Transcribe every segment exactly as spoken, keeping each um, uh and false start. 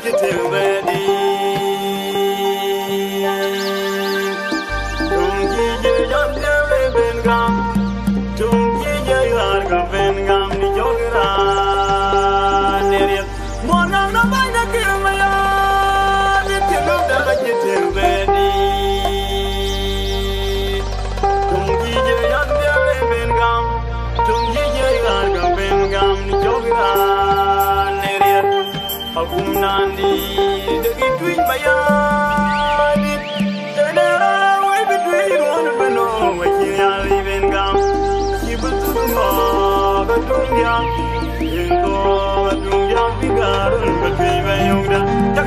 Nandi, the T W I C Mayar, the Nara, we between one of the no, which you are living gum. She was to know the Tunga, you know, a Tunga figure, but we were younger.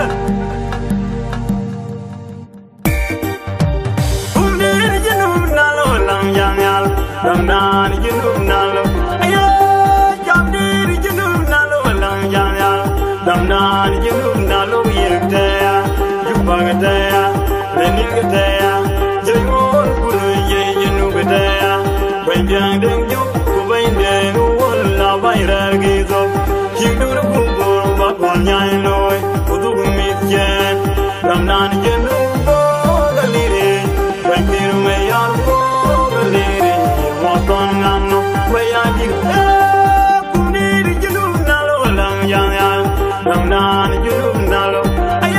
Who did you know Nalo, Lam Yanyal, Lam Nan, you know Nalo? Ayo, Jam did you know Nalo, Lam Yanyal, Lam Nan, you know. Bagataya, Lenigataya, Jaymon, Kuruye, Nugataya, when young you, when they will love by Ragizo, you do the Google, but one Yanoi, who do meet Jan, Ramnan, Yenu, the lady, when you may are the lady, walk on Nano, where I give, who need you, Nalo, Lam Yan, Ramnan, you, Nalo.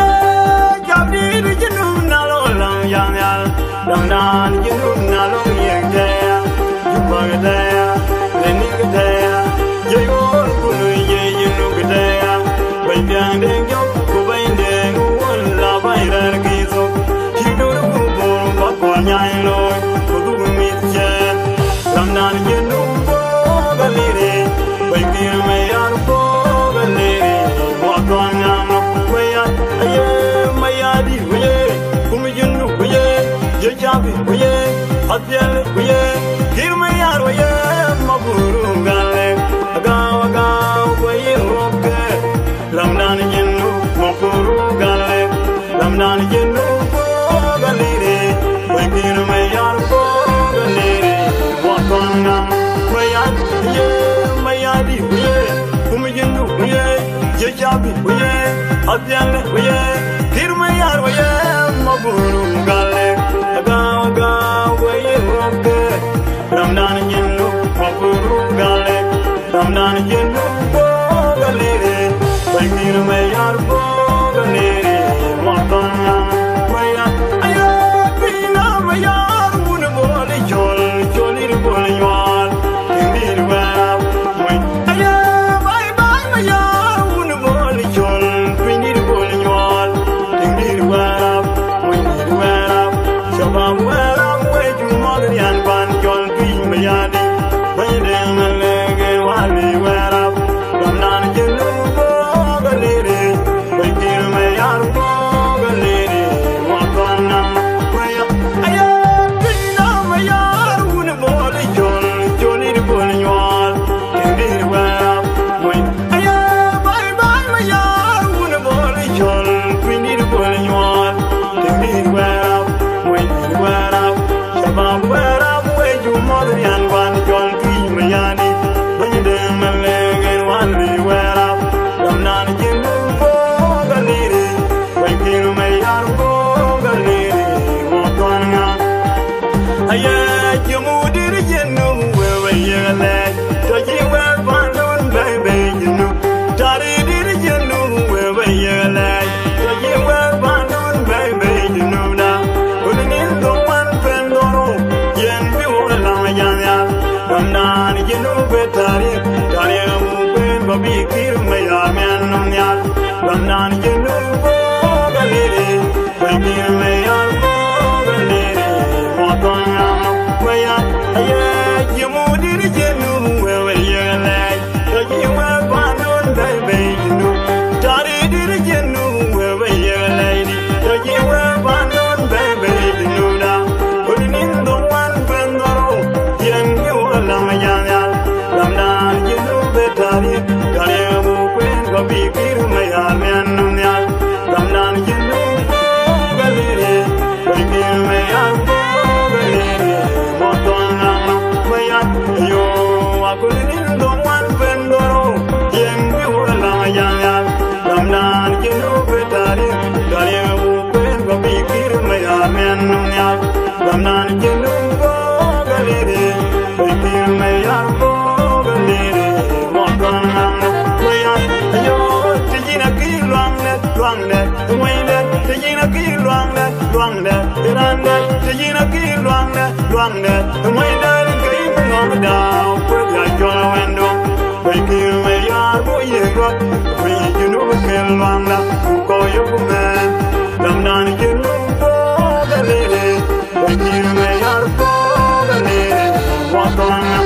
Lamnan, you know, no, yeah, you bug there, Lenigate, you all good, you know, there, when young you go by them, one love by Ragizo, you do the Google, but one young Lord, who do meet Jan, Lamnan, you know, the lady, when you may are the lady, walk on now, where I am, my yard, who you know, Jabi, we Adiel, we Kiir Mayar, we Maburu Gale, Agaw, Agaw, we Roke, Lamnan Yenu, Maburu Gale, Lamnan Yenu, Galiri, we Kiir Mayar, Galiri, walk on now, we are, ye, Mayadi, we whom you know, we Jabi, we Adiel, we Kiir Mayar, we Maburu Gale. Ramdan Yenu, Maburu Gale, Ramdan Yenu, Galere, when you may are Galere, Montana, Maya, Ayapina, Maya, Wunaboli, Jolly, Jolly, Bolivar, Indeed, well, when Ayah, bye bye, Maya, Wunaboli, Jolly, we need Bolivar, Indeed, well, we need well, Shabam, well, I'm waiting, Mother and Van John. Yadi, when they leg and while we were up, Ramnan, you know, the lady, when you may are the lady, walk on now, where I am, Pina, my yard, who the body, John, Johnny, the bully, you are, indeed, well, when I am, bye bye, my yard, who the body, John, we need a bully, you are, indeed, well, when you were up, Shabam, where up. Mother and one John Kiir Mayar, when you damn a leg and one we wear up. Lamnan, you know, the lady, when Kiir Mayar, the lady, walk on now. I you moved it, you know, where you're led. So you were one on baby, you know. Daddy did you know, where you're led. So you were one on baby, you know now. Putting in the one friend or Ramnan, you know better, Daniel, when Bobby Kiir Mayar, man on yard. Ramnan, you know the lady, when Kiir Mayar, the lady, walk on now, where you moved it, you know, where you're like, so you were one on baby, you know. Daddy did you know, where you're lady, so you were one on baby, you know now. Putting in the one friend or young you. Ramdan, you know better, Daniel, when Bobby Kiir Mayar, man on yard. Ramdan, you know, the lady, when Kiir Mayar, the lady, walk on now. luang de Moin de Tejina Kiir luang de luang de Iran de Tejina Kiir luang de luang de Moin de Kai ngom dao Put ya jola wendo Beny Kiir Mayar bo ye got Beny Junub Kiir luang da Ko yo men Dam dan Junub bo galere Beny Kiir Mayar bo galere Watona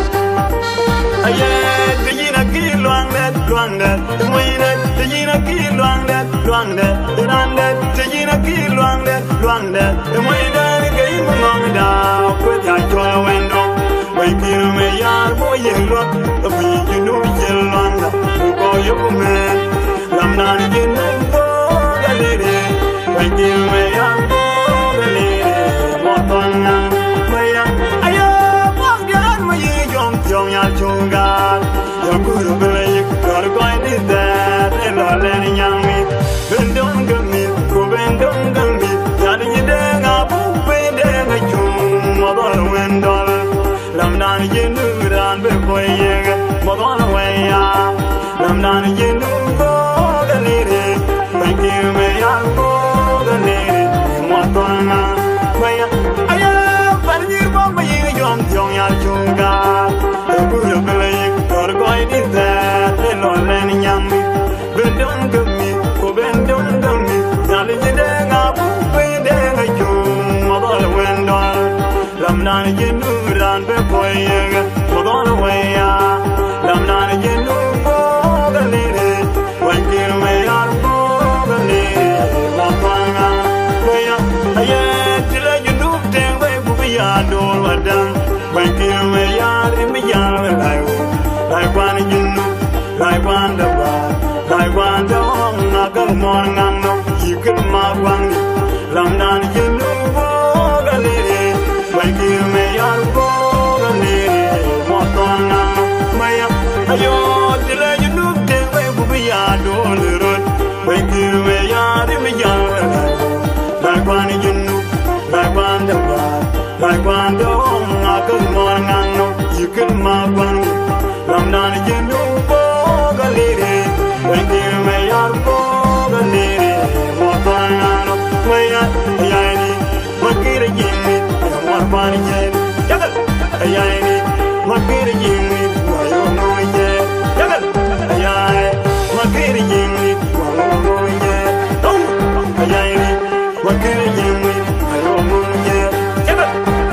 Aye Tejina Kiir luang de luang de Moin de Tejina Kiir luang de luang de Iran de Tejina Kiir luang de luang de Moin de Kai ngom dao Put ya jola wendo Beny Kiir Mayar bo ye got Beny Junub Kiir luang da Ko yo men Dam dan Junub bo galere Beny Kiir Mayar bo galere Watona Maya ayo bang dian ma yi jom jom ya chunga Yo kuru bele kor koi ni da Elo le ni nyang mi Bendong gami ko bendong gami Ya ni de nga bu pe de nga chung Modol wendol Lam dan yinu ran be boy ye Modol we ya Lam dan yinu bo galere Beny Kiir Mayar bo galere Watona Maya ayo Parnir bo ma yi jom jom ya chunga Yo kuru bele kor koi ni da Elo le ni nyang mi Bendong gami ko bendong gami Ya ni de nga bu pe de nga chung Modol wendol Lam dan yinu ran be boy ye Modol we ya Lam dan yinu bo galere Beny Kiir Mayar bo galere Watona Maya aye tila Junub deng we bu ya dol wadang Beny Kiir Mayar im ya lai lai kwan Junub lai kwan da ba lai kwan da ong na ga mon ngang no yikil ma kwang Lam dan Junub bo galere Beny Kiir Mayar bo galere Watona Maya ayo tila Junub deng we bu ya dol rot Beny Kiir Mayar im ya lai lai kwan Junub lai kwan da ba lai kwan da ong na ga mon ngang no yikil ma kwang Lam dan Junub bo galere Beny Kiir Mayar bo galere Watona Maya ayani makira yimi war ban ye jagal ayani makira yimi wayo no ye jagal ayai makira yimi wayo no ye dong ayani makira yimi wayo no ye jagal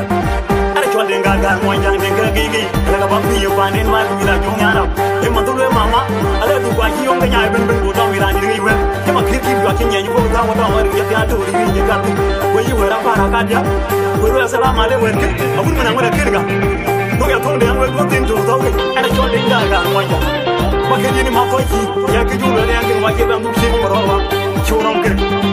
ara chwa denga ga mo jang denga gigi ala ba pi yo panen ma ku la jong yana e ma to le mama ala du kwa ki yong ga nya ben ben go taw ira ni ngi we ke ma kir ki yo ki nya ni ko ga mo taw ma ri ya to ri ni ga ti we yi we ra pa ra ka dia we ro assalamu alaikum ke abun mana ngora kirga no ya to de an we ko tin to taw ke ara chwa denga ga mo jang ma ke ni ma ko ki ya ke ju le ya ke ma ke ba mu ki mo ro wa chu rom ke